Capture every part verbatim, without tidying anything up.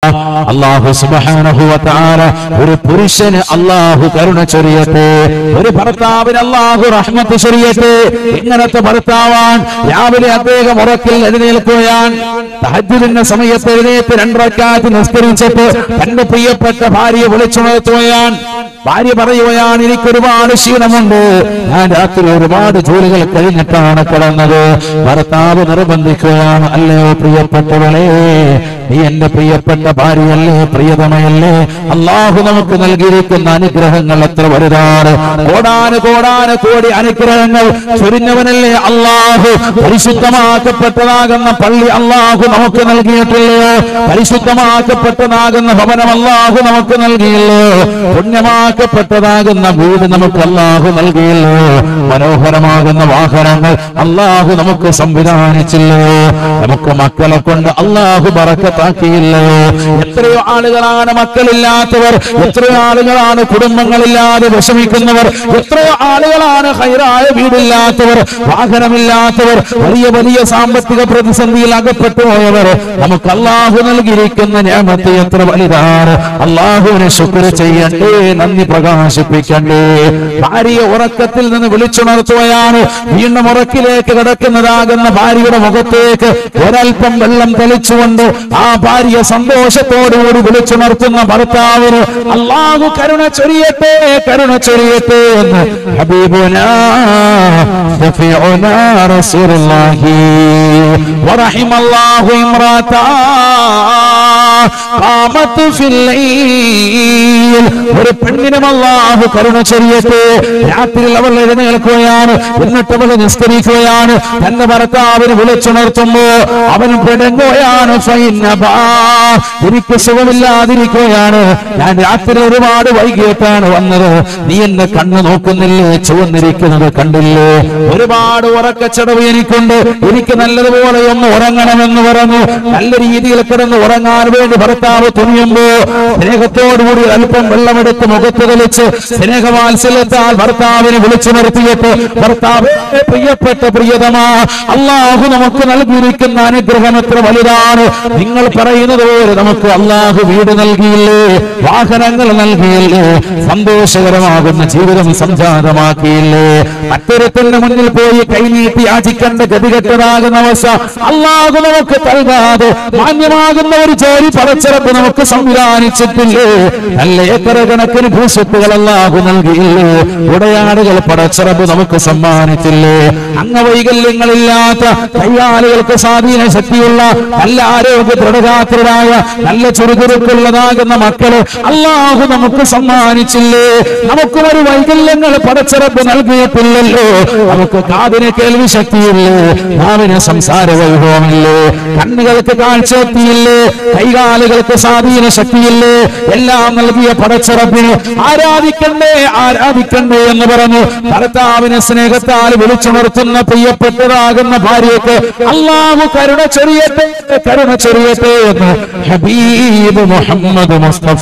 അല്ലാഹു സുബ്ഹാനഹു വ തആല ഒരു പുരുഷന് അല്ലാഹു കരുണ ചൊരിയട്ടെ, ഒരു ഭർത്താവിന് അല്ലാഹു റഹ്മത്ത് ചൊരിയട്ടെ. ഇങ്ങനത്തെ ഭർത്താവാൻ രാവിലെ അദ്ദേഹം ഉറക്കിൽ എഴുന്നേൽക്കുകയാണ്, തഹജ്ജുദിന്റെ സമയത്ത് എഴുന്നേറ്റ് രണ്ട് റക്അത്ത് നിസ്കരിച്ചിട്ട് തന്റെ പ്രിയപ്പെട്ട ഭാര്യയെ വിളിച്ചുണർത്തുകയാണ്. ഭാര്യ പറയുകയാണ്, എനിക്ക് ഒരുപാട് ക്ഷീണമുണ്ട്, ഞാൻ രാത്രി ഒരുപാട് ജോലികൾ കഴിഞ്ഞിട്ടാണ് കിടന്നത്. ഭർത്താവ് നിർബന്ധിക്കുകയാണ്, അല്ലയോ പ്രിയപ്പെട്ടവളെ, നീ എന്റെ പ്രിയപ്പെട്ട ഭാര്യയല്ലേ, പ്രിയതമയല്ലേ? അല്ലാഹു നമുക്ക് നൽകിയിരിക്കുന്ന അനുഗ്രഹങ്ങൾ എത്ര വലുതാണ്. കോടാന് കോടാന് കോടി അനുഗ്രഹങ്ങൾ ചൊരിഞ്ഞവനല്ലേ അല്ലാഹു. പരിശുദ്ധമാക്കപ്പെട്ടതാകുന്ന പള്ളി അല്ലാഹു നമുക്ക് നൽകിയിട്ടില്ലയോ? പരിശുദ്ധമാക്കപ്പെട്ടതാകുന്ന ഭവനം അല്ലാഹു നമുക്ക് നൽകിയില്ലോ? പുണ്യമാക്കപ്പെട്ടതാകുന്ന വീട് നമുക്ക് അല്ലാഹു നൽകിയില്ലോ? മനോഹരമാകുന്ന വാഹനങ്ങൾ അല്ലാഹു നമുക്ക് സംവിധാനിച്ചില്ലോ? നമുക്ക് മക്കളെ കൊണ്ട് അല്ലാഹു ബറക്കത്താക്കിയില്ലോ? എത്രയോ ആളുകളാണ് മക്കളില്ലാത്തവർ, എത്രയോ ആളുകളാണ് കുടുംബങ്ങളില്ലാതെ വിഷമിക്കുന്നവർ, എത്രയോ ആളുകളാണ് ഹൈറായ വീടില്ലാത്തവർ, വാഹനമില്ലാത്തവർ, വലിയ വലിയ സാമ്പത്തിക പ്രതിസന്ധിയിൽ അകപ്പെട്ടു പോയവർ. നമുക്ക് അല്ലാഹു നൽകിയിരിക്കുന്ന നിഅമത്ത് എത്ര വലുതാണ്. അല്ലാഹുവിനെ ശുക്ർ ചെയ്യണ്ടേ, നന്ദി പ്രകാശിപ്പിക്കണ്ടേ. ഭാര്യയെ ഉറക്കത്തിൽ നിന്ന് വിളിച്ചുണർത്തുകയാണ്. വീണ്ടും ഉറക്കിലേക്ക് കിടക്കുന്നതാകുന്ന ഭാര്യയുടെ മുഖത്തേക്ക് ഒരൽപ്പം വെള്ളം തെളിച്ചുകൊണ്ട് ആ ഭാര്യ സന്തോഷത്തോടുകൂടി വിളിച്ചുണർത്തുന്ന ഭർത്താവിന് അല്ലാഹു കരുണ ചൊരിയട്ടെ, കരുണ ചൊരിയട്ടെ എന്ന് ഹബീബുനാ ശഫീഉനാ റസൂലുള്ളാഹി വറഹിമല്ലാഹു ഇംറാതാ ഖാമത്ത് ഫിൽ ലൈൽ. ഒരു പെണ്ണിനും അല്ലാഹു കരുണ ചൊരിയട്ടെ. രാത്രിയിൽ അവൾ എഴുന്നേൽക്കുകയാണ്, എന്നിട്ട് അവൾ നിസ്കരിക്കുകയാണ്. തന്റെ ഭർത്താവിന് വിളിച്ചുണർത്തുമ്പോ അവൻ പിടങ്ങുകയാണ്. ഫൈനബാ, എനിക്ക് സുഖമില്ലാതിരിക്കുകയാണ്, ഞാൻ രാത്രി ഒരുപാട് വൈകിട്ടാണ് വന്നത്, നീ എന്നെ കണ്ണു നോക്കുന്നില്ലേ, ചുവന്നിരിക്കുന്നത് കണ്ടില്ലേ? ഒരുപാട് ഉറക്കച്ചടവ് എനിക്കുണ്ട്, എനിക്ക് നല്ലതുപോലെ ഒന്ന് ഉറങ്ങണമെന്ന് പറഞ്ഞു. നല്ല രീതിയിൽ കിടന്ന് ഉറങ്ങാൻ വേണ്ടി ഭർത്താവ് തുനിയുമ്പോ സ്നേഹത്തോടുകൂടി അല്പം വെള്ളമെടുത്ത് മുഖത്ത് തെളിച്ച് സ്നേഹവാത്സല്യത്താൽ ഭർത്താവിനെ വിളിച്ചു നിർത്തിയിട്ട്, ഭർത്താവ് പ്രിയപ്പെട്ട പ്രിയതമാ, അല്ലാഹു നമുക്ക് നൽകിയിരിക്കുന്ന അനുഗ്രഹം എത്ര വലുതാണ്. നിങ്ങൾ പറയുന്നത് പോലെ നമുക്ക് അല്ലാഹു വീട് നൽകിയില്ലേ, വാഹനങ്ങൾ നൽകിയില്ലേ, സന്തോഷകരമാകുന്ന ജീവിതം സംജാതമാക്കിയില്ലേ? അത്തരത്തിന്റെ മുന്നിൽ പോയി കൈനീട്ടി യാചിക്കേണ്ട ഗതികെട്ടതാകുന്ന അവസ്ഥ അല്ലാഹു നമുക്ക് നൽകാതെ മാന്യമാകുന്ന ഒരു ജോലി പടച്ചിറപ്പ് നമുക്ക് സംവിധാനിച്ചിട്ടില്ലേ? നല്ല ഏക്കർ കണക്കിന് ഭൂസ്വത്തുകൾ അല്ലാഹു നൽകിയില്ലേ? ഉടയാടുകൾ പടച്ചിറപ്പ് നമുക്ക് സമ്മാനിച്ചില്ലേ? അംഗവൈകല്യങ്ങളില്ലാത്ത കൈകാലുകൾക്ക് സ്വാധീന ശക്തിയുള്ള നല്ല ആരോഗ്യ ദൃഢഗാത്രരായ നല്ല ചുറുചുറുക്കുള്ളതാകുന്ന മക്കള് അല്ലാഹു നമുക്ക് സമ്മാനിച്ചില്ലേ? നമുക്കും ഒരു വൈകല്യങ്ങൾ പടച്ചിറപ്പ് നൽകിയിട്ടില്ലല്ലോ? നമുക്ക് കാതിന് കേൾവി ശക്തിയില്ലേ, നാവിന് സംസാര വൈഭവമില്ലേ, കണ്ണുകൾക്ക് കാഴ്ചശക്തിയില്ലേ, കൈകാലുകൾക്ക് സ്വാധീന ശക്തിയില്ലേ? എല്ലാം നൽകിയ പടച്ചിറപ്പിന് ആരാധിക്കണ്ടേ, ആരാധിക്കണ്ടേ എന്ന് പറഞ്ഞു ഭർത്താവിനെ സ്നേഹത്താൽ വിളിച്ചുണർത്തുന്ന പ്രിയപ്പെട്ടതാകുന്ന ഭാര്യയ്ക്ക് അല്ലാഹു കരുണ ചൊരിയട്ടെ, കരുണ ചൊരിയട്ടെ എന്ന് ഹബീബ് മുഹമ്മദ് മുസ്തഫ.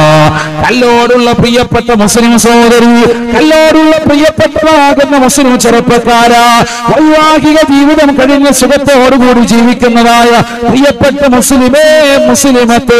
കല്ലോടുള്ള പ്രിയപ്പെട്ട മുസ്ലിം സഹോദരി, കല്ലോടുള്ള പ്രിയപ്പെട്ടതാകുന്ന മുസ്ലിം ചെറുപ്പക്കാരാ, വൈവാഹിക ജീവിതം കഴിഞ്ഞ സുഖത്തോടുകൂടി ജീവിക്കുന്നതായ പ്രിയപ്പെട്ട മുസ്ലിമേ, മുസ്ലിമത്തെ,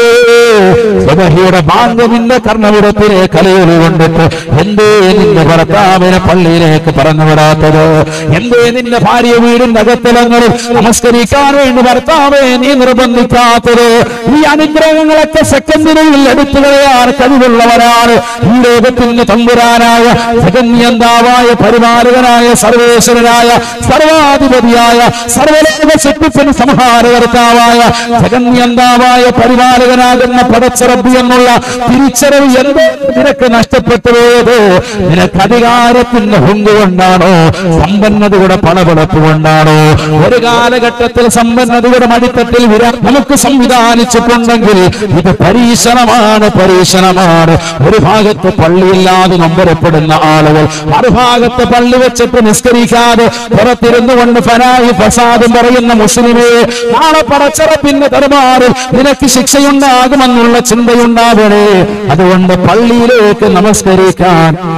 സുബഹിയുടെ ബാങ്ക് നിന്റെ കർണവിടത്തിലെ കലയിൽ കൊണ്ടിട്ട് എന്തേ നിന്റെ ഭർത്താവിനെ പള്ളിയിലേക്ക് പറഞ്ഞു വിടാത്തത്? എന്തേ നിന്റെ ഭാര്യ വീടിന്റെ അകത്തലങ്ങളിൽ നമസ്കരിക്കാൻ വേണ്ടി ഭർത്താവെ നീ നിർബന്ധിക്കാത്തത്? ഈ അനുഗ്രഹങ്ങളൊക്കെ സെക്കൻഡിനുള്ളിൽ എടുത്തു കളയാൻ കഴിവുള്ളവരാണ് ഈ ലോകത്തിന്റെ തമ്പുരാനായ ജഗന്യന്താവായ പരിപാലകനായ സർവേശ്വരനായ സർവാധിപതിയായ സർവലോക സൃഷ്ടിപ്പിന് സംഹാരകർത്താവായ ജഗന്യന്താവായ പരിപാലകനാകുന്ന പടച്ചിറപ്പ് എന്നുള്ള തിരിച്ചറിവ് എന്തോ നിനക്ക് നഷ്ടപ്പെട്ടു പോയത്? നിനക്ക് അധികാരത്തിന്റെ ഹുങ്ക് കൊണ്ടാണോ? സമ്പന്നതയുടെ പണപടപ്പ് കൊണ്ടാണോ? ഒരു കാലഘട്ടത്തിൽ സമ്പന്നതയുടെ മടിത്തട്ടിൽ വിരാ നമുക്ക് സംവിധാനിച്ചിട്ടുണ്ടെങ്കിൽ ഇത് പരീക്ഷണമാണ്, പരീക്ഷണമാണ്. ഒരു ഭാഗത്ത് പള്ളിയില്ലാതെ നമ്പരപ്പെടുന്ന ആളുകൾ, മറുഭാഗത്ത് പള്ളി വെച്ചിട്ട് നിസ്കരിക്കാതെ പുറത്തിരുന്നു കൊണ്ട് ഫനായി ഫസാദും പറയുന്ന മുസ്ലിമേ, നാളെ പടച്ചിറപ്പിന്റെ ദർബാറിൽ നിനക്ക് ശിക്ഷയുണ്ടാകുമെന്നുള്ള ചിന്തയുണ്ടാവണേ. അതുകൊണ്ട് പള്ളിയിലേക്ക് നമസ്കരിക്കാൻ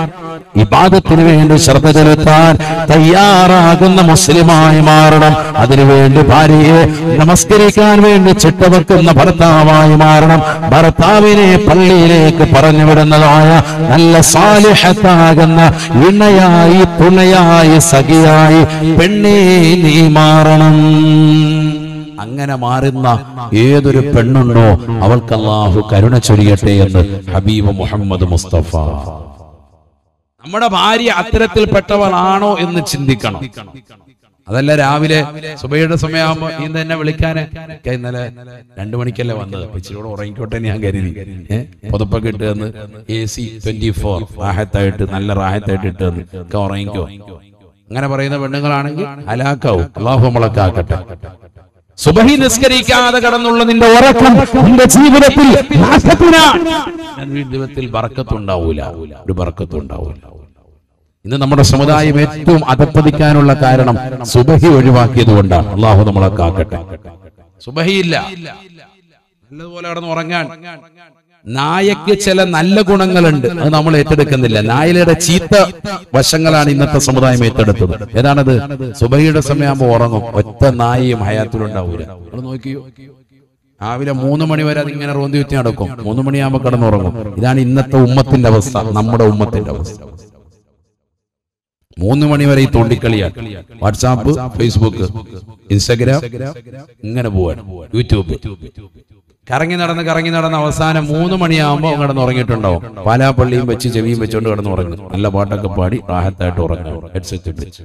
ഇബാദത്തിന് വേണ്ടി ശ്രദ്ധ ചെലുത്താൻ തയ്യാറാകുന്ന മുസ്ലിമായി മാറണം. അതിനുവേണ്ടി ഭാര്യയെ നമസ്കരിക്കാൻ വേണ്ടി ചിട്ടവെക്കുന്ന ഭർത്താവായി മാറണം. ഭർത്താവിനെ പള്ളിയിലേക്ക് പറഞ്ഞു വിടുന്നതായ നല്ല സാലിഹത്താകുന്ന ഇണയായി, തുണയായി, സഖിയായി പെണ്ണേ നീ മാറണം. അങ്ങനെ മാറുന്ന ഏതൊരു പെണ്ണുണ്ടോ അവൾക്ക് അല്ലാഹു കരുണ ചൊരിയട്ടെ എന്ന് ഹബീബ് മുഹമ്മദ് മുസ്തഫ. നമ്മുടെ ഭാര്യ അത്തരത്തിൽപ്പെട്ടവളാണോ എന്ന് ചിന്തിക്കണം. അതല്ല രാവിലെ സുബഹിയുടെ സമയമാകുമ്പോ നീ തന്നെ വിളിക്കാന് ഇന്നലെ രണ്ടു മണിക്കല്ലേ വന്നത്, ഇച്ചിരിയോടെ ഉറങ്ങിക്കോട്ടെ ഞാൻ കരുതി. ഏഹ് പുതപ്പൊക്കെ ഇട്ട് തന്ന് എ സി ട്വന്റി ഫോർ റാഹത്തായിട്ട് നല്ല റാഹത്തായിട്ട് ഇട്ട് തന്ന് ഒക്കെ ഉറങ്ങിക്കോ. അങ്ങനെ പറയുന്ന പെണ്ണുങ്ങളാണെങ്കിൽ ഹലാക്കാവും. അല്ലാഹു നമ്മളെ കാക്കട്ടെ. സുബഹി നിസ്കരിക്കാതെ കടന്നുള്ള നിന്റെ ഉറക്കം നിന്റെ ജീവിതത്തിൽ ജീവിതത്തിൽ ബർക്കത്തുണ്ടാവൂല, ഒരു ബർക്കത്തുണ്ടാവൂല. ഇന്ന് നമ്മുടെ സമുദായം ഏറ്റവും അധപ്പതിക്കാനുള്ള കാരണം സുബഹി ഒഴിവാക്കിയത് കൊണ്ടാണ്. അല്ലാഹു നമ്മളെ കാക്കട്ടെ. സുബഹിയില്ല, നല്ലതുപോലെ കടന്ന് ഉറങ്ങാൻ. നായക്ക് ചില നല്ല ഗുണങ്ങളുണ്ട്, അത് നമ്മൾ ഏറ്റെടുക്കുന്നില്ല. നായയുടെ ചീത്ത വശങ്ങളാണ് ഇന്നത്തെ സമുദായം ഏറ്റെടുത്തത്. ഏതാണത്? സുബഹിയുടെ സമയമാകുമ്പോ ഉറങ്ങും, ഒറ്റ നായയും ഹയാത്തിലുണ്ടാവൂല. നമ്മൾ നോക്കിയോ, രാവിലെ മൂന്ന് മണി വരെ അതിങ്ങനെ റോന്തി വെച്ച് നടക്കും, മൂന്ന് മണിയാകുമ്പോ കിടന്നുറങ്ങും. ഇതാണ് ഇന്നത്തെ ഉമ്മത്തിന്റെ അവസ്ഥ, നമ്മുടെ ഉമ്മത്തിന്റെ അവസ്ഥ. മൂന്ന് മണി വരെ ഈ തോണ്ടിക്കളിയാണ്. വാട്സാപ്പ്, ഫേസ്ബുക്ക്, ഇൻസ്റ്റഗ്രാം, ഇങ്ങനെ പോവാൻ, യൂട്യൂബ്. കറങ്ങി നടന്ന് കറങ്ങി നടന്ന് അവസാനം മൂന്ന് മണിയാകുമ്പോൾ കിടന്ന് ഉറങ്ങിയിട്ടുണ്ടാവും. പാലാപ്പള്ളിയും വെച്ച് ചെവിയും വെച്ചോണ്ട് കിടന്ന് ഉറങ്ങും. നല്ല പാട്ടൊക്കെ പാടി റാഹത്തായിട്ട് ഉറങ്ങും. ഹെഡ്സെറ്റ് ഇട്ട്.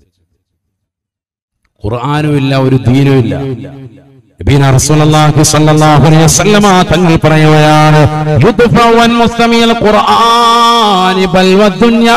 ഖുർആനും ഇല്ല, ഒരു ദീനും ഇല്ല. നബിന റസൂലുള്ളാഹി സ്വല്ലല്ലാഹു അലൈഹി വസല്ലമ തങ്ങൾ പറയുകയാണ്, യുദ്ഫവൻ മുസ്തമിൽ ഖുർആനി ബൽവദ്ദുനിയാ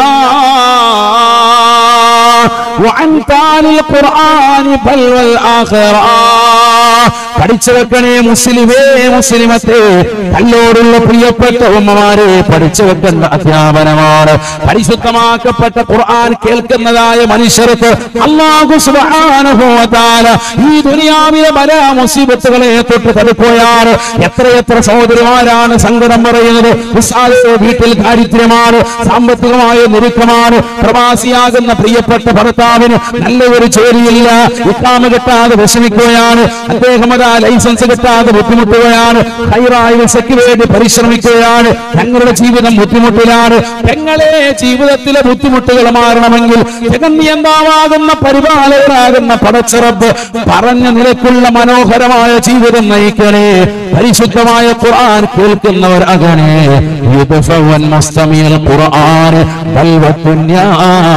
വഅൻ താലിൽ ഖുർആനി ബൽവൽ ആഖിറ. പഠിച്ചു വെക്കണേ മുസ്ലിമേ, മുസ്ലിമത്തെ, തന്നോടുള്ള പ്രിയപ്പെട്ട ഉമ്മമാരെ, പഠിച്ചു വെക്കേണ്ട അധ്യാപനമാണ്. പരിശുദ്ധമാക്കപ്പെട്ട ഖുർആൻ കേൾക്കുന്നതായ മനുഷ്യർക്ക് അല്ലാഹു സുബ്ഹാനഹു വ തആല ഈ ദുനിയാവിലെ പല മുസീബത്തുകളെ തൊട്ട് തടുക്കുകയാണ്. എത്രയെത്ര സഹോദരിമാരാണ് സങ്കടം പറയുന്നത്. വീട്ടിൽ ദാരിദ്ര്യമാണ്, സാമ്പത്തികമായ ഞെരുക്കമാണ്, പ്രവാസിയാകുന്ന പ്രിയപ്പെട്ട ഭർത്താവിന് നല്ല ഒരു ജോലിയില്ല, ഇഖാമ കിട്ടാതെ വിഷമിക്കുകയാണ്, അദ്ദേഹം അതാ ലൈസൻസ് കിട്ടാതെ ബുദ്ധിമുട്ടുകയാണ്, ഹൈറായ വിസയ്ക്ക് വേണ്ടി പരിശ്രമിക്കുകയാണ്, ഞങ്ങളുടെ ജീവിതം ബുദ്ധിമുട്ടിലാണ്. പെങ്ങളെ, ജീവിതത്തിലെ ബുദ്ധിമുട്ടുകൾ മാറണമെങ്കിൽ ജഗന്നിയന്താവാകുന്ന പരിപാലകനാകുന്ന പടച്ചറബ് പറഞ്ഞ നിലക്കുള്ള മനോഹരമായ ജീവിതം നയിക്കണേ. പരിശുദ്ധമായ ഖുർആൻ കേൾക്കുന്നവർ അകണേ. യുദ്ഫവൻ മുസ്തമിൽ ഖുർആൻ ബൽവദ്ദുനിയാ.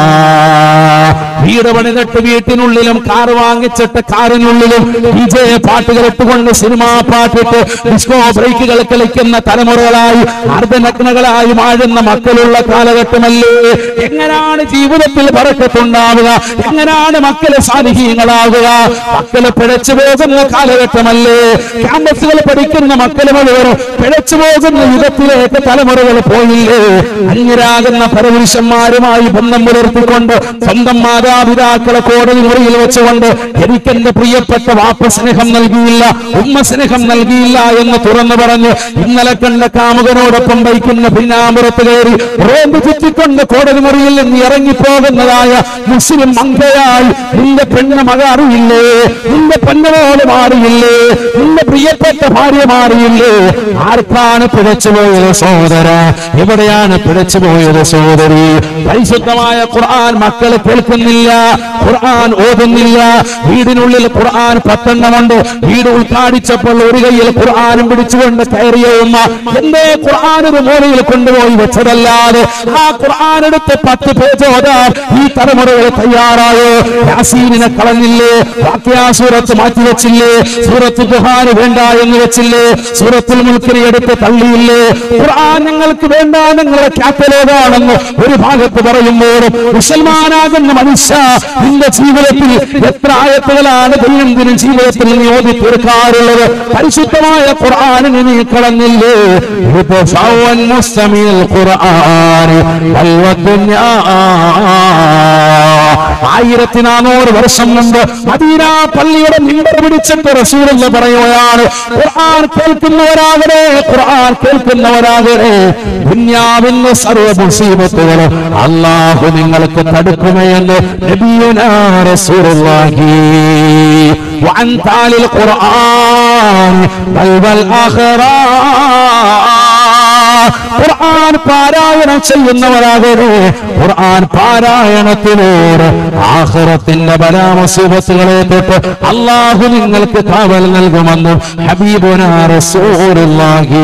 വീട് പണിതിട്ട് വീട്ടിനുള്ളിലും കാർ വാങ്ങിച്ചിട്ട് കാറിനുള്ളിലും ഡിജെ പാട്ടുകൾ ഇട്ടുകൊണ്ട് സിനിമാ പാട്ടിട്ട് ഡിസ്കോ ബ്രേക്കുകൾ കളിക്കുന്ന തലമുറകളായി അർദ്ധനഗ്നകളായി വാഴുന്ന മക്കളുള്ള കാലഘട്ടമല്ലേ. എങ്ങനെയാണ് ജീവിതത്തിൽ ബറക്കത്തുണ്ടാവുക? എങ്ങനെയാണ് മക്കളെ സാലിഹീങ്ങളാകുക? മക്കളെ പിഴച്ചു പോകുന്ന കാലഘട്ടമല്ലേ. ക്യാമ്പസുകൾ പഠിക്കുന്ന മക്കളെ മുഴുവൻ പിഴച്ചു പോകുന്ന യുഗത്തിലേക്ക് തലമുറകൾ പോയില്ലേ. അന്യരാകുന്ന പരപുരുഷന്മാരുമായി ബന്ധം പുലർത്തിക്കൊണ്ട് സ്വന്തം മാതാപിതാക്കളെ കോടതി മുറിയിൽ വെച്ചുകൊണ്ട് എനിക്കെന്റെ പ്രിയപ്പെട്ട വാപ്പ സ്നേഹം നൽകിയില്ല, ഉമ്മ സ്നേഹം നൽകിയില്ല എന്ന് തുറന്നു പറഞ്ഞ് ഇന്നലെ കണ്ട കാമുകനോടൊപ്പം ബൈക്കുന്ന പിന്നാമ്പുറത്ത് കയറി റോമ്പ് ചുറ്റിക്കൊണ്ട് കോടതി മുറിയിൽ നിന്ന് ഇറങ്ങിപ്പോകുന്നതായ മുസ്ലിം മങ്കയായി നിന്റെ പെണ്ണ് മക അറിയില്ലേ, നിന്റെ പെണ്ണുമോള് മാറിയില്ലേ, നിന്റെ പ്രിയപ്പെട്ട ഭാര്യ മാറിയില്ലേ? ആർക്കാണ് പിഴച്ചുപോയത് സഹോദര? എവിടെയാണ് പിഴച്ചുപോയത് സഹോദരി? പരിശുദ്ധമായ ഖുർആൻ മക്കൾ കേൾക്കുന്നില്ല, ഖുർആൻ ഓതുന്നില്ല. വീടിനുള്ളിൽ ഖുർആൻ പത്തെണ്ണമുണ്ട്. വീട് ഉദ്ഘാടിച്ചപ്പോൾ ഒരു കയ്യിൽ ഖുർആനും പിടിച്ചുകൊണ്ട് കയറിയ ഉമ്മ എന്തേ ഖുർആൻ ഒരു മൂലയിൽ കൊണ്ടുപോയി വെച്ചതല്ലാതെ ആ ഖുർആൻ എടുത്ത് പത്ത് പേജ് ഓതാൻ ഈ തലമുറകൾ തയ്യാറായോ? യാസീനിനെ കളഞ്ഞില്ലേ? വാഖിഅ സൂറത്ത് മാറ്റി വെച്ചില്ലേ? സൂറത്ത് ദുഹാന് വേണ്ട എന്ന് വെച്ചില്ലേ? സൂറത്തുൽ മുൽക്കിനെ എടുത്ത് തള്ളിയില്ലേ? ഖുർആൻ ഞങ്ങൾക്ക് വേണ്ട, നിങ്ങളുടെ കാറ്റലോഗാണെന്ന് ഒരു ഭാഗത്ത് പറയുമ്പോൾ മുസൽമാനാകുന്ന മനുഷ്യ നിന്റെ ജീവിതത്തിൽ എത്ര ആയത്തുകളാണ് ദൈനംദിന ജീവിതത്തിൽ നീ ഓതി തീർക്കാറുള്ളത്? പരിശുദ്ധമായ ഖുർആനിനെ നീ കളഞ്ഞില്ലേ? ആയിരത്തി നാനൂറ് വർഷം മുമ്പ് മദീന പള്ളിയുടെ മിമ്പർ പിടിച്ചിട്ട് റസൂലുള്ളാഹി പറയുകയാണ്, ഖുർആൻ കേൾക്കുന്നവരാകണേ, ഖുർആൻ കേൾക്കുന്നവരാകണേ, ദുനിയാവിന്റെ സർവ്വ മുസീബത്തുകളും അല്ലാഹു നിങ്ങൾക്ക് തടുക്കുമെന്ന് നബിയുനാ റസൂലുള്ളാഹി. വഅൻതാലിൽ ഖുർആൻ വൽ ആഖിറ, ഖുർആൻ പാരായണം ചെയ്യുന്നവരാകണേ, ഖുർആൻ പാരായണത്തിലൂടെ ആഖിറത്തിന്റെ ബലാമുസീബത്തുകളെ തൊട്ട് അല്ലാഹു നിങ്ങൾക്ക് കാവൽ നൽകുമെന്ന് ഹബീബുനാ റസൂലുള്ളാഹി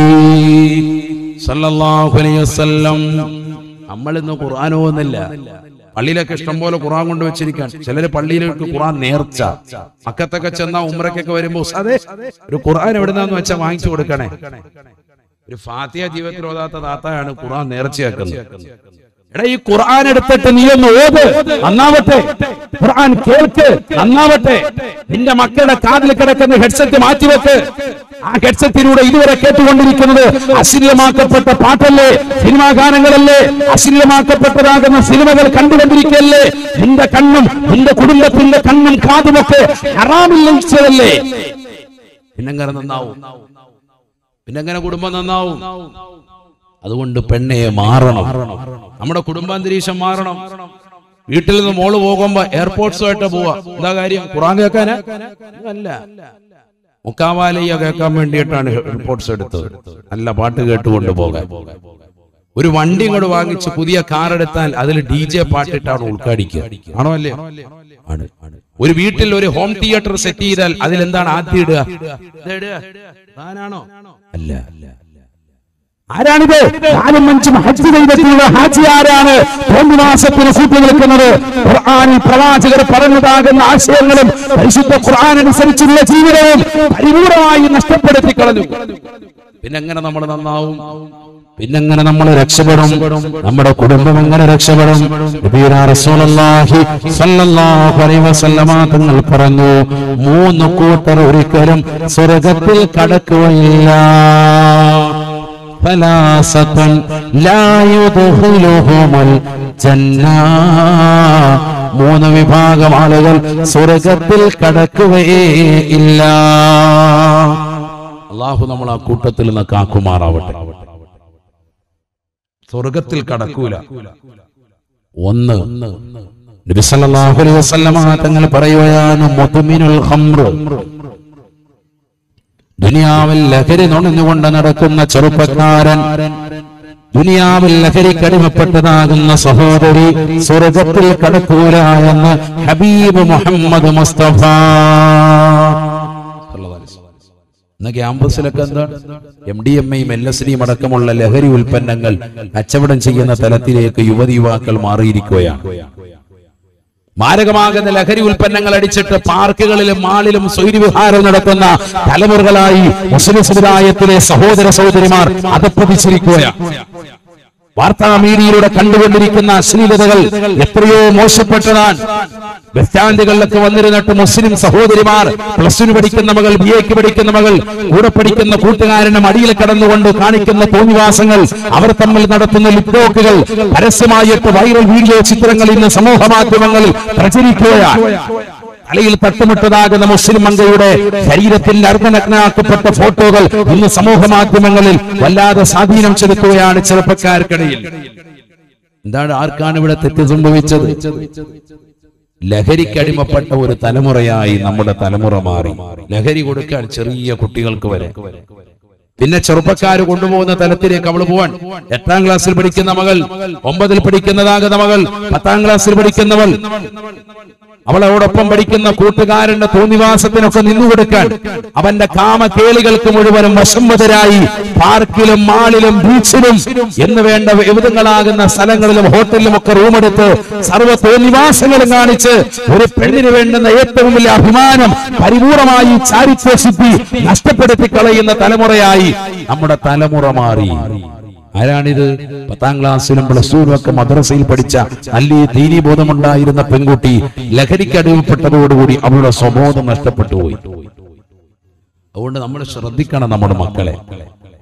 സല്ലല്ലാഹു അലൈഹി വസല്ലം. നമ്മൾ ഇന്ന് ഖുർആൻ ഓതുന്നില്ല. പള്ളിയിലൊക്കെ ഇഷ്ടംപോലെ ഖുർആൻ കൊണ്ട് വെച്ചിരിക്കാൻ. ചിലര് പള്ളിയിലേക്ക് ഖുർആൻ നേർച്ച, മക്കത്തൊക്കെ ചെന്നാ ഉംറയ്ക്കൊക്കെ വരുമ്പോ അതെ ഒരു ഖുർആൻ എവിടുന്നാന്ന് വെച്ചാൽ വാങ്ങിച്ചു കൊടുക്കണേ. ഒരു ഫാത്തിഹ ജീവിതത്തിൽ ഓതാത്ത താത്തയാണ് ഖുർആൻ നേർച്ചയാക്കുന്നത്. എടാ, ഈ ഖുർആൻ എടുത്തിട്ട് നീ ഒന്ന് ഓത്, നന്നാവട്ടെ. ഖുർആൻ കേൾക്ക്, നന്നാവട്ടെ. നിന്റെ മക്കളുടെ കാതിൽ കിടക്കുന്ന ഹെഡ്സെറ്റ് മാറ്റിവെക്ക്. ആ ഹെഡ്സെറ്റിലൂടെ ഇതുവരെ കേട്ടുകൊണ്ടിരിക്കുന്നത് അശ്ലീലമാക്കപ്പെട്ട പാട്ടല്ലേ, സിനിമാ ഗാനങ്ങളല്ലേ, അശ്ലീലമാക്കപ്പെട്ടതാകുന്ന സിനിമകൾ കണ്ടുകൊണ്ടിരിക്കല്ലേ. നിന്റെ കണ്ണും നിന്റെ കുടുംബത്തിന്റെ കണ്ണും കാതുമൊക്കെ ഹറാമിൽ ലഭിച്ചതല്ലേ. പിന്നെങ്ങനെ നന്നാവും? പിന്നെങ്ങനെ കുടുംബം നന്നാവും? അതുകൊണ്ട് പെണ്ണെ മാറണം, നമ്മുടെ കുടുംബാന്തരീക്ഷം മാറണം. വീട്ടിൽ നിന്ന് മോള് പോകുമ്പോ എയർപോർട്സുമായിട്ട് പോവാ. എന്താ കാര്യം? ഖുർആൻ കേൾക്കാനാ? അല്ല, മുക്കാവാലയ്യ കേൾക്കാൻ വേണ്ടിയിട്ടാണ് എയർപോർട്സ് എടുത്തത്. നല്ല പാട്ട് കേട്ടുകൊണ്ട് പോകാൻ. ഒരു വണ്ടി ഇങ്ങോട്ട് വാങ്ങിച്ച് പുതിയ കാർ എടുത്താൽ അതിൽ ഡി ജെ പാട്ടിട്ടാണ് ഉൾക്കാടിക്കുക. ആണോ അല്ലേ? ആണ്. ഒരു വീട്ടിൽ ഒരു ഹോം തിയേറ്റർ സെറ്റ് ചെയ്താൽ അതിലെന്താണ് ആദ്യം ഇടുക? അല്ല. ആരാണിത്? നാലും അഞ്ചും ഹജ്ജ് ചെയ്തിട്ടുള്ള ഹാജി ആരാണ്? രണ്ട് മാസത്തിന് സൂപ്പി നിൽക്കുന്നത്. ഖുർആനിൽ പ്രവാചകർ പറഞ്ഞതാകുന്ന ആശയങ്ങളും പരിശുദ്ധ ഖുർആൻ അനുസരിച്ചുള്ള ജീവിതവും പരിപൂർണമായി നഷ്ടപ്പെടുത്തി കളഞ്ഞു. പിന്നെങ്ങനെ നമ്മൾ നന്നാവും? പിന്നെങ്ങനെ നമ്മൾ രക്ഷപ്പെടും? നമ്മുടെ കുടുംബം എങ്ങനെ രക്ഷപ്പെടും? നബിയുനാ റസൂലുള്ളാഹി സ്വല്ലല്ലാഹു അലൈഹി വസല്ലമ തങ്ങൾ പറഞ്ഞു, മൂന്ന് കൂട്ടർ ഒരിക്കലും സ്വർഗ്ഗത്തിൽ കടക്കുകയില്ല. ഫലാസത്തുൻ ലാ യുദ്ഖിലുഹുമുൽ ജന്ന, മൂന്ന് വിഭാഗം ആളുകൾ സ്വർഗ്ഗത്തിൽ കടക്കുകയേ ഇല്ല. അല്ലാഹു നമ്മൾ ആ കൂട്ടത്തിൽ നിന്ന് കാക്കുമാറാവട്ടെ. സ്വർഗ്ഗത്തിൽ കടക്കൂല. ഒന്ന്, നബി സല്ലല്ലാഹു അലൈഹി വസല്ലമ തങ്ങൾ പറയുകയാണ്, മുദ്മിനുൽ ഖംർ, ദുനിയാവിൽ ലഹരി നുണഞ്ഞുകൊണ്ട് നടക്കുന്ന ചെറുപ്പക്കാരൻ, ദുനിയാവിൽ ലഹരിക്കടിമപ്പെട്ടതാകുന്ന സഹോദരി സ്വർഗ്ഗത്തിൽ കടക്കൂല എന്ന് ഹബീബ് മുഹമ്മദ് മുസ്തഫ. ഇന്ന് ക്യാമ്പസിലൊക്കെ എന്താണ് എം ഡി എം ഐയും എൽ എസ് ഡിയും അടക്കമുള്ള ലഹരി ഉൽപ്പന്നങ്ങൾ കച്ചവടം ചെയ്യുന്ന തലത്തിലേക്ക് യുവതി യുവാക്കൾ മാറിയിരിക്കുകയാണ്. മാരകമാകുന്ന ലഹരി ഉൽപ്പന്നങ്ങൾ അടിച്ചിട്ട് പാർക്കുകളിലും മാളിലും സ്വൈരവിഹാരം നടത്തുന്ന തലമുറകളായി മുസ്ലിം സമുദായത്തിലെ സഹോദര സഹോദരിമാർ അധപ്പതിച്ചിരിക്കുകയാണ്. വാർത്താ മീഡിയയിലൂടെ കണ്ടുകൊണ്ടിരിക്കുന്ന അശ്ലീലതകൾ എത്രയോ മോശപ്പെട്ടതാണ്. ബസ് സ്റ്റാൻഡുകളിലൊക്കെ വന്നിരുന്നിട്ട് മുസ്ലിം സഹോദരിമാർ, പ്ലസ് ടു പഠിക്കുന്ന മകൾ, ബി എക്ക് പഠിക്കുന്ന മകൾ, കൂടെ പഠിക്കുന്ന കൂട്ടുകാരന്റെ മടിയിൽ കടന്നുകൊണ്ട് കാണിക്കുന്ന തോന്നിവാസങ്ങൾ, അവർ തമ്മിൽ നടത്തുന്ന ലിപ്ടോക്കുകൾ, പരസ്യമായിട്ട് വൈറൽ വീഡിയോ ചിത്രങ്ങൾ ഇന്ന് സമൂഹ മാധ്യമങ്ങളിൽ പ്രചരിക്കുകയാണ്. തലയിൽ തട്ടുമുട്ടതാകുന്ന മുസ്ലിം മംഗയുടെ ശരീരത്തിൽ അർദ്ധനഗ്നാക്കപ്പെട്ട ഫോട്ടോകൾ ഇന്ന് സമൂഹ മാധ്യമങ്ങളിൽ വല്ലാതെ സ്വാധീനം ചെലുത്തുകയാണ് ചെറുപ്പക്കാർക്കിടയിൽ. എന്താണ്, ആർക്കാണ് ഇവിടെ തെറ്റ് സംഭവിച്ചത്? ലഹരിക്കടിമപ്പെട്ട ഒരു തലമുറയായി നമ്മുടെ തലമുറ മാറി. ലഹരി കൊടുക്കാൻ ചെറിയ കുട്ടികൾക്ക് വരെ. പിന്നെ ചെറുപ്പക്കാര് കൊണ്ടുപോകുന്ന തലത്തിലേക്ക് അവൾ പോവാൻ. എട്ടാം ക്ലാസ്സിൽ പഠിക്കുന്ന മകൾ, ഒമ്പതിൽ പഠിക്കുന്നതാകുന്ന മകൾ, പത്താം ക്ലാസ്സിൽ പഠിക്കുന്നവൾ, അവളോടൊപ്പം പഠിക്കുന്ന കൂട്ടുകാരന്റെ തോന്നിവാസത്തിനൊക്കെ നിന്നുകൊടുക്കാൻ അവന്റെ കാമകേളികൾക്ക് മുഴുവനും വശംവതരായി പാർക്കിലും മാളിലും ബീച്ചിലും എന്ന് വേണ്ട വിവിധങ്ങളാകുന്ന സ്ഥലങ്ങളിലും ഹോട്ടലിലും ഒക്കെ റൂമെടുത്ത് സർവ്വ തോന്നിവാസങ്ങളും കാണിച്ച് ഒരു പെണ്ണിന് വേണ്ടുന്ന ഏറ്റവും വലിയ അഭിമാനം പരിപൂർണമായി ചാരിത്രസിദ്ധി നഷ്ടപ്പെടുത്തി കളയുന്ന തലമുറയായി നമ്മുടെ തലമുറ മാറി. ആരാണിത്? പത്താം ക്ലാസ്സിലും പ്ലസ് ടുവിലും ഒക്കെ മദ്രസയിൽ പഠിച്ച നല്ല ദീനീബോധമുണ്ടായിരുന്ന പെൺകുട്ടി ലഹരിക്കടിമപ്പെട്ടതോടുകൂടി അവളുടെ സ്വബോധം നഷ്ടപ്പെട്ടു പോയി. അതുകൊണ്ട് നമ്മൾ ശ്രദ്ധിക്കണം നമ്മുടെ മക്കളെ.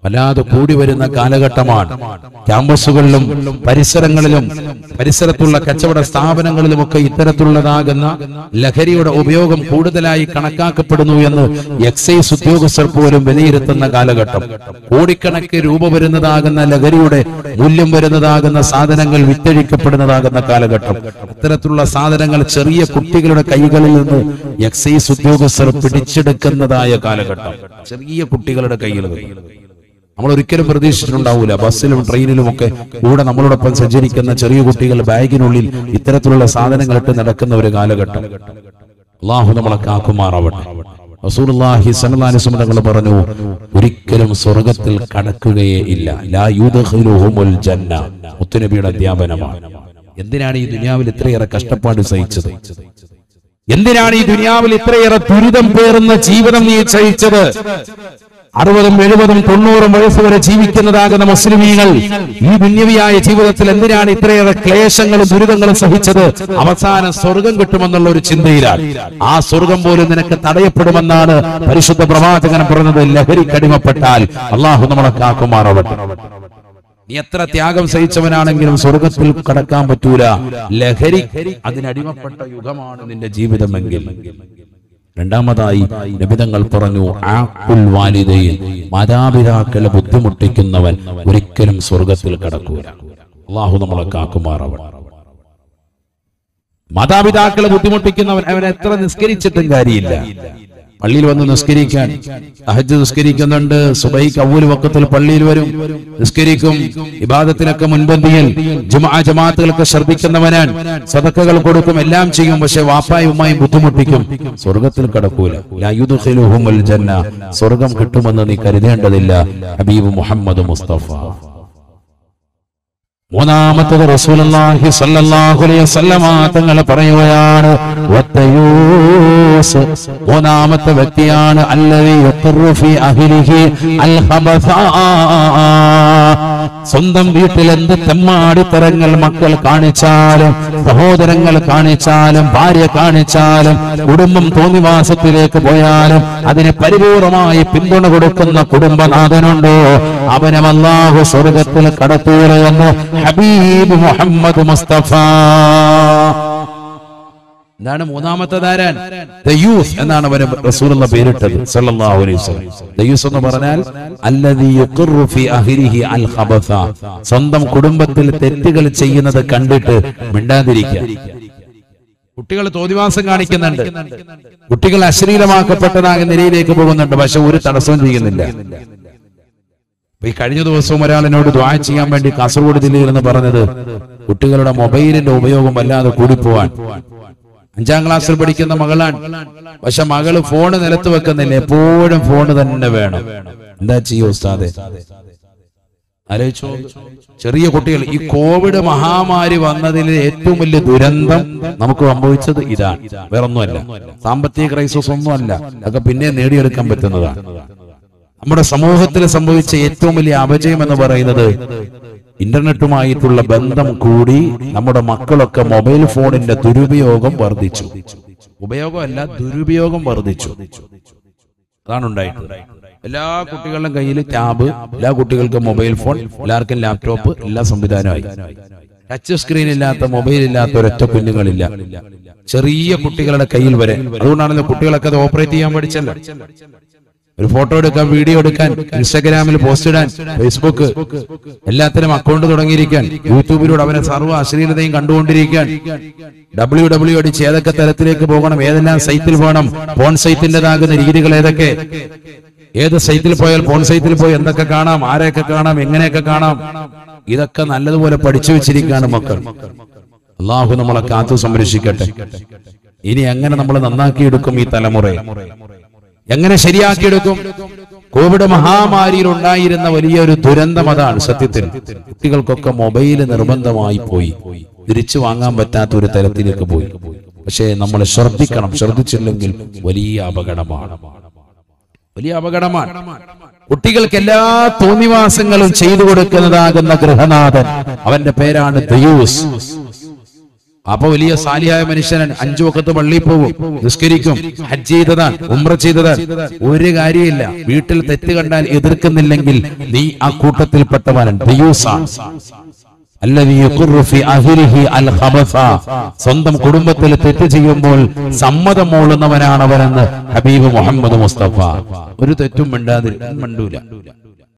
വല്ലാതെ കൂടി വരുന്ന കാലഘട്ടമാണ്. ക്യാമ്പസുകളിലും പരിസരങ്ങളിലും പരിസരത്തുള്ള കച്ചവട സ്ഥാപനങ്ങളിലുമൊക്കെ ഇത്തരത്തിലുള്ളതാകുന്ന ലഹരിയുടെ ഉപയോഗം കൂടുതലായി കണക്കാക്കപ്പെടുന്നു എന്ന് എക്സൈസ് ഉദ്യോഗസ്ഥർ പോലും വിലയിരുത്തുന്ന കാലഘട്ടം. കോടിക്കണക്കിന് രൂപ വരുന്നതാകുന്ന ലഹരിയുടെ മൂല്യം വരുന്നതാകുന്ന സാധനങ്ങൾ വിറ്റഴിക്കപ്പെടുന്നതാകുന്ന കാലഘട്ടം. ഇത്തരത്തിലുള്ള സാധനങ്ങൾ ചെറിയ കുട്ടികളുടെ കൈകളിൽ നിന്ന് എക്സൈസ് ഉദ്യോഗസ്ഥർ പിടിച്ചെടുക്കുന്നതായ കാലഘട്ടം. ചെറിയ കുട്ടികളുടെ കയ്യിൽ നമ്മൾ ഒരിക്കലും പ്രതീക്ഷിച്ചിട്ടുണ്ടാവൂല. ബസ്സിലും ട്രെയിനിലും ഒക്കെ കൂടെ നമ്മളോടൊപ്പം സഞ്ചരിക്കുന്ന ചെറിയ കുട്ടികൾ ബാഗിനുള്ളിൽ ഇത്തരത്തിലുള്ള സാധനങ്ങൾ ഇട്ട് നടക്കുന്ന ഒരു കാലഘട്ടം. അല്ലാഹു നമ്മളെ കാക്കുമാറാവട്ടെ. റസൂലുള്ളാഹി സ്വല്ലല്ലാഹു അലൈഹി വസല്ലം തങ്ങൾ പറഞ്ഞു, ഒരിക്കലും സ്വർഗ്ഗത്തിൽ കടക്കുകയേ ഇല്ല. ലാ യുദ്ഖിലുഹുൽ ജന്ന. മുത്തുനബിയുടെ അധ്യാപനമാണ്. എന്തിനാണ് ഈ ദുനിയാവിൽ ഇത്രയേറെ കഷ്ടപ്പാട് സഹിച്ചത്? എന്തിനാണ് ഈ ദുനിയാവിൽ ഇത്രയേറെ ദുരിതം പേറുന്ന ജീവിതം നീ സഹിച്ചത്? അറുപതും എഴുപതും തൊണ്ണൂറും വയസ്സ് വരെ ജീവിക്കുന്നതാകുന്ന മുസ്ലിമീങ്ങൾ ഈ ദുന്യവിയായ ജീവിതത്തിൽ എന്തിനാണ് ഇത്രയേറെ ക്ലേശങ്ങളും ദുരിതങ്ങളും സഹിച്ചത്? അവസാനം സ്വർഗം കിട്ടുമെന്നുള്ള ഒരു ചിന്തയിലാണ്. ആ സ്വർഗം പോലും നിനക്ക് തടയപ്പെടുമെന്നാണ് പരിശുദ്ധ പ്രവാചകൻ പറഞ്ഞത്. ലഹരിക്കടിമപ്പെട്ടാൽ അള്ളാഹു നമ്മളെ കാക്കുമാറാവട്ടെ. നീ എത്ര ത്യാഗം സഹിച്ചവനാണെങ്കിലും സ്വർഗത്തിൽ കടക്കാൻ പറ്റൂല. ലഹരി അതിനടിമപ്പെട്ട യുഗമാണ് നിന്റെ ജീവിതമെങ്കിൽ. രണ്ടാമതായി നബിതങ്ങൾ പറഞ്ഞു, ആഖുൽ വാലിദൈൻ, മാതാപിതാക്കളെ ബുദ്ധിമുട്ടിക്കുന്നവൻ ഒരിക്കലും സ്വർഗത്തിൽ കടക്കൂല. അല്ലാഹു നമ്മളെ കാക്കുമാറാവട്ടെ. മാതാപിതാക്കളെ ബുദ്ധിമുട്ടിക്കുന്നവൻ അവൻ എത്ര നിസ്കരിച്ചിട്ടും കാര്യമില്ല. പള്ളിയിൽ വന്ന് നിസ്കരിക്കാൻ, തഹജ്ജുദ് നിസ്കരിക്കുന്നുണ്ട്, സുബഹിക്ക് അവ്വൽ വഖത്തിൽ പള്ളിയിൽ വരും, നിസ്കരിക്കും, ഇബാദത്തിനൊക്കെ മുൻപന്തിയിൽ, ജുമുഅ ജമാഅത്തുകളൊക്കെ ശ്രദ്ധിക്കുന്നവനാൻ, സദഖകൾ കൊടുക്കും, എല്ലാം ചെയ്യും. പക്ഷെ വാപ്പായും ഉമ്മായും ബുദ്ധിമുട്ടിക്കും, സ്വർഗത്തിൽ കടക്കൂല. ലാ യുദ്ഖിലുഹുൽ ജന്ന. സ്വർഗം കിട്ടുമെന്ന് നീ കരുതേണ്ടതില്ല. ഹബീബ് മുഹമ്മദ് മുസ്തഫ. മൂന്നാമത്തത് റസൂലുള്ളാഹി സ്വല്ലല്ലാഹു അലൈഹി വസല്ലമ തങ്ങൾ പറയുകയാണ്, വത്തയൂസ്, മൂന്നാമത്തെ വ്യക്തിയാണ് അല്ലദീ യഖറു ഫീ അഹ്ലിഹി അൽ ഖബസ. സ്വന്തം വീട്ടിൽ എന്ത് തെമ്മാടിത്തരങ്ങൾ മക്കൾ കാണിച്ചാലും, സഹോദരങ്ങൾ കാണിച്ചാലും, ഭാര്യ കാണിച്ചാലും, കുടുംബം തോന്നിവാസത്തിലേക്ക് പോയാലും അതിന് പരിപൂർണമായി പിന്തുണ കൊടുക്കുന്ന കുടുംബനാഥനുണ്ടോ അവനെ അല്ലാഹു സ്വർഗത്തിൽ കടത്തുകയെന്ന് ഹബീബ് മുഹമ്മദ് മുസ്തഫ. എന്താണ് മൂന്നാമത്തെ ധാരാൻ? ദയൂസ് എന്നാണ് അവന് റസൂലുള്ള പേരിട്ടത് സല്ലല്ലാഹു അലൈഹി വസല്ലം. ദയൂസ് എന്ന് പറഞ്ഞാൽ അല്ലദീ യഖറു ഫീ അഹ്ലിഹി അൽ ഖബസ. സ്വന്തം കുടുംബത്തിൽ തെറ്റുകൾ ചെയ്യുന്നത് കണ്ടിട്ട് മിണ്ടാതിരിക്കുക. കുട്ടികൾ തോന്നിവാസം കാണിക്കുന്നുണ്ട്, കുട്ടികൾ അശ്ലീലമാക്കപ്പെട്ടതാകുന്ന നിലയിലേക്ക് പോകുന്നുണ്ട്, പക്ഷെ ഒരു തടസ്സവും ചെയ്യുന്നില്ല. ഈ കഴിഞ്ഞ ദിവസവും ഒരാളിനോട് ദുആ ചെയ്യാൻ വേണ്ടി കാസർഗോഡ് ജില്ലയിൽ നിന്ന് പറഞ്ഞത്, കുട്ടികളുടെ മൊബൈലിന്റെ ഉപയോഗം വല്ലാതെ കൂടിപ്പോവാൻ. അഞ്ചാം ക്ലാസ്സിൽ പഠിക്കുന്ന മകളാണ്, പക്ഷെ മകള് ഫോണ് നിലത്ത് വെക്കുന്നില്ല, എപ്പോഴും ഫോണ് തന്നെ വേണം. എന്താ ചെയ്യോ ഉസ്താദേ? ആലോചിച്ചോ, ചെറിയ കുട്ടികൾ. ഈ കോവിഡ് മഹാമാരി വന്നതിൽ ഏറ്റവും വലിയ ദുരന്തം നമുക്ക് സംഭവിച്ചത് ഇതാണ്, വേറൊന്നുമല്ല. സാമ്പത്തിക ക്രൈസിസ് ഒന്നുമല്ല, അതൊക്കെ പിന്നെ നേടിയെടുക്കാൻ പറ്റുന്നതാണ്. നമ്മുടെ സമൂഹത്തിൽ സംഭവിച്ച ഏറ്റവും വലിയ അപജയം എന്ന് പറയുന്നത് ഇന്റർനെറ്റുമായിട്ടുള്ള ബന്ധം കൂടി നമ്മുടെ മക്കളൊക്കെ മൊബൈൽ ഫോണിന്റെ ദുരുപയോഗം വർദ്ധിച്ചു. ഉപയോഗമല്ല, ദുരുപയോഗം വർദ്ധിച്ചു. അതാണ് ഉണ്ടായിട്ടുള്ളത്. എല്ലാ കുട്ടികളുടെ കയ്യിൽ ടാബ്, എല്ലാ കുട്ടികൾക്കും മൊബൈൽ ഫോൺ, എല്ലാവർക്കും ലാപ്ടോപ്പ്, എല്ലാ സംവിധാനമായി. ടച്ച് സ്ക്രീൻ ഇല്ലാത്ത, മൊബൈൽ ഇല്ലാത്ത ഒരൊറ്റ കുഞ്ഞുങ്ങളില്ല, ചെറിയ കുട്ടികളുടെ കയ്യിൽ വരെ. അതുകൊണ്ടാണല്ലോ കുട്ടികളൊക്കെ അത് ഓപ്പറേറ്റ് ചെയ്യാൻ പഠിച്ചല്ലോ. ഒരു ഫോട്ടോ എടുക്കാൻ, വീഡിയോ എടുക്കാൻ, ഇൻസ്റ്റാഗ്രാമിൽ പോസ്റ്റ് ഇടാൻ, ഫേസ്ബുക്ക്, എല്ലാത്തിനും അക്കൗണ്ട് തുടങ്ങിയിരിക്കാൻ, യൂട്യൂബിലൂടെ അവനെ സർവ്വ അശ്ലീലതയും കണ്ടുകൊണ്ടിരിക്കാൻ, ഡബ്ല്യൂ ഡബ്ല്യൂ അടിച്ച് ഏതൊക്കെ തരത്തിലേക്ക് പോകണം, ഏതെല്ലാം സൈറ്റിൽ പോകണം, ഫോൺ സൈറ്റിൻ്റെതാകുന്ന രീതികൾ ഏതൊക്കെ, ഏത് സൈറ്റിൽ പോയാൽ ഫോൺ സൈറ്റിൽ പോയി എന്തൊക്കെ കാണാം, ആരെയൊക്കെ കാണാം, എങ്ങനെയൊക്കെ കാണാം, ഇതൊക്കെ നല്ലതുപോലെ പഠിച്ചു വെച്ചിരിക്കുകയാണ് മക്കൾ. അള്ളാഹു നമ്മളെ കാത്തു സംരക്ഷിക്കട്ടെ. ഇനി എങ്ങനെ നമ്മൾ നന്നാക്കിയെടുക്കും ഈ തലമുറയെ? എങ്ങനെ ശരിയാക്കിയെടുക്കും? കോവിഡ് മഹാമാരിയിൽ ഉണ്ടായിരുന്ന വലിയൊരു ദുരന്തം അതാണ്. സത്യത്തിൽ കുട്ടികൾക്കൊക്കെ മൊബൈൽ നിർബന്ധമായി പോയി, തിരിച്ചു വാങ്ങാൻ പറ്റാത്ത ഒരു തരത്തിലേക്ക് പോയി. പക്ഷേ നമ്മൾ ശ്രദ്ധിക്കണം, ശ്രദ്ധിച്ചില്ലെങ്കിൽ വലിയ അപകടമാണ്, വലിയ അപകടമാണ്. കുട്ടികൾക്ക് എല്ലാ തോന്നിവാസങ്ങളും ചെയ്തു കൊടുക്കുന്നതാകുന്ന ഗൃഹനാഥൻ, അവന്റെ പേരാണ് ദയൂസ്. അപ്പൊ വലിയ സാലിഹായ മനുഷ്യൻ അഞ്ചു വക്കത്ത് പള്ളിയിൽ പോകും, നിസ്കരിക്കും, ഹജ്ജ് ചെയ്തതാണ്, ഉംറ ചെയ്തതാണ്, ഒരു കാര്യമില്ല. വീട്ടിൽ തെറ്റ് കണ്ടാൽ എതിർക്കുന്നില്ലെങ്കിൽ നീ ആ കൂട്ടത്തിൽപ്പെട്ടവനാണ്. സ്വന്തം കുടുംബത്തിൽ തെറ്റ് ചെയ്യുമ്പോൾ സമ്മതം മൂളുന്നവനാണ് അവരെന്ന് ഹബീബ് മുഹമ്മദ് മുസ്തഫ. ഒരു തെറ്റും മിണ്ടാതിരി മിണ്ടൂല.